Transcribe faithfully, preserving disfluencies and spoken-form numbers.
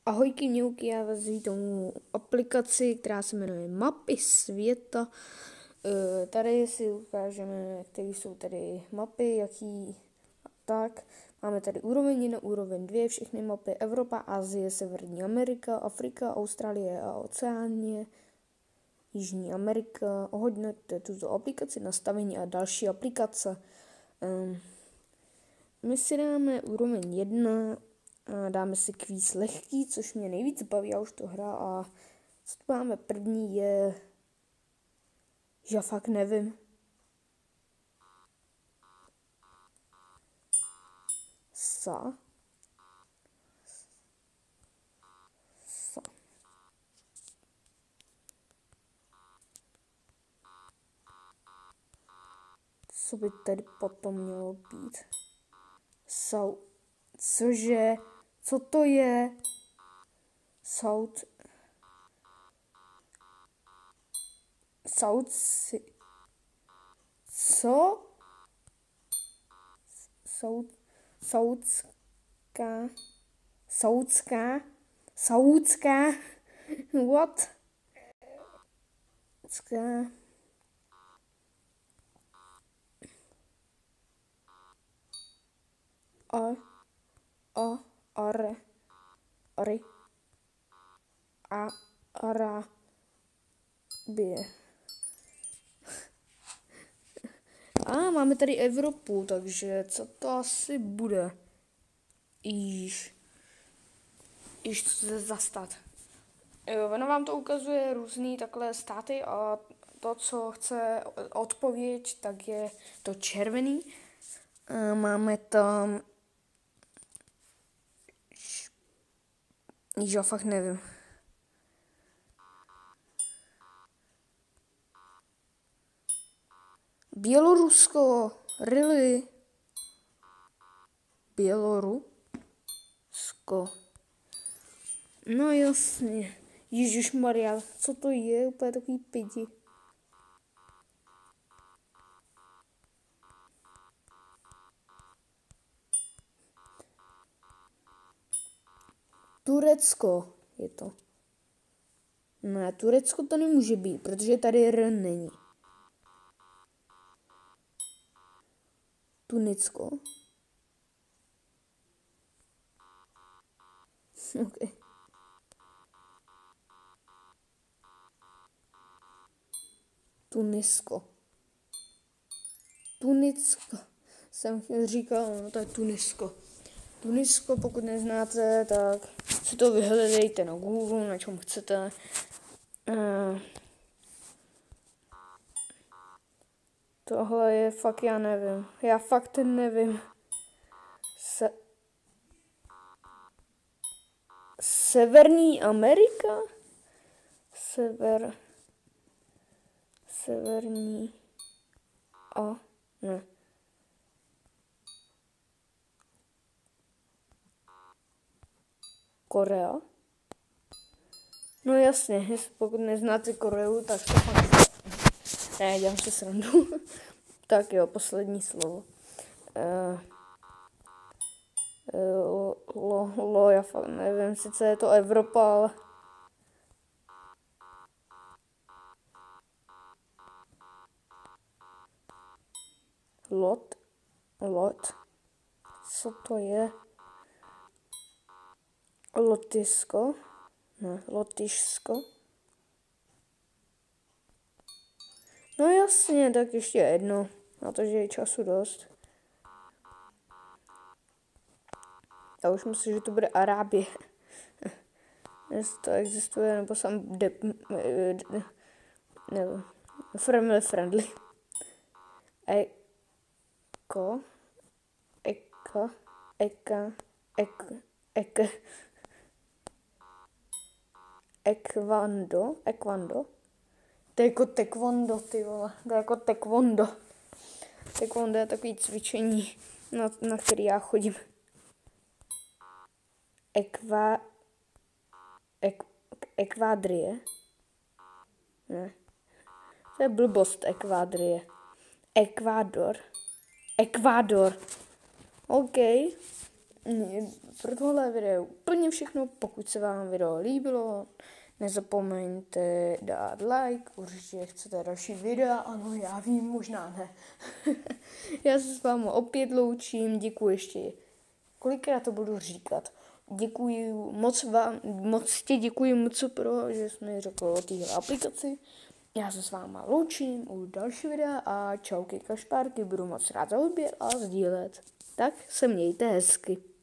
Ahojky mňouky, já vás vítám aplikaci, která se jmenuje Mapy světa. E, tady si ukážeme, které jsou tady mapy, jaký tak. Máme tady úroveň jedna, úroveň dvě, všechny mapy Evropa, Asie, Severní Amerika, Afrika, Austrálie a Oceánie, Jižní Amerika. Ohodnoťte tuto aplikaci, nastavení a další aplikace. E, my si dáme úroveň jedna. A dáme si kvíz lehký, což mě nejvíc baví, já už to hra a co tu máme první je, že já fakt nevím. Sa. Sa. Co by tady potom mělo být? Sau. Cože? Co to je? South. South. Co? South. Saudská. Saudská. Saudská. What? Saudská. A. A. Are. Are. A. Ara. Bě. A máme tady Evropu, takže co to asi bude? Již. Již se zastat. Jo, ono vám to ukazuje různý takhle státy a to, co chce odpověď, tak je to červený. A máme tam... Již já fakt nevím. Bělorusko, really? Bělorusko. No jasně. Ježišmarja, co to je? Úplně takový pidi. Turecko je to. Ne, Turecko to nemůže být, protože tady R není. Tunicko. Okay. Tunisko. Tunicko. Jsem říkal, no to je Tunisko. Tunisko, pokud neznáte, tak si to vyhledejte na Google, na čem chcete. Uh, tohle je fakt, já nevím. Já fakt nevím. Se... Severní Amerika? Sever... Severní... A... Ne. Korea? No jasně, pokud neznáte Koreu, tak to fakt... Ne, dělám si srandu. Tak jo, poslední slovo. Uh, lo, lo, lo, já fakt nevím, sice je to Evropa, ale... Lot? Lot? Co to je? Lotyšsko? Ne, Lotyšsko? No jasně, tak ještě jedno, na to, že je času dost. Já už myslím, že to bude Arábie. Jestli to existuje, nebo sam de, de, de, nebo family friendly. Eko, eka, eka, ek, ek, ekvando, ekvando. To je jako taekwondo, ty vole. To je jako taekwondo. Taekwondo je takový cvičení, na, na který já chodím. Ekva... Ek, ekvádrie? Ne. To je blbost, ekvádrie. Ekvádor. Ekvádor. OK. pro tohle video úplně všechno. Pokud se vám video líbilo, nezapomeňte dát like, určitě chcete další videa, ano, já vím, možná ne. Já se s vámi opět loučím, děkuji ještě, kolikrát to budu říkat. Děkuji moc vám, moc ti děkuji moc pro, že jsi mi řekl o téhle aplikaci. Já se s váma loučím u další videa a čauky kašpárky, budu moc rád za odběr a sdílet. Tak se mějte hezky.